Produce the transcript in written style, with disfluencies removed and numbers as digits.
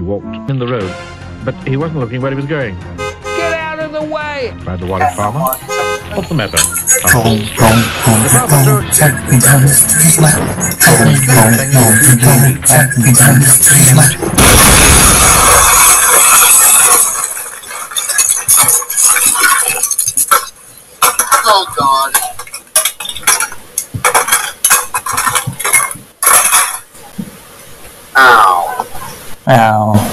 walked in the road, but he wasn't looking where he was going. Get out of the way! Cried the worried farmer. What's the matter? The Oh God. Ow. Ow.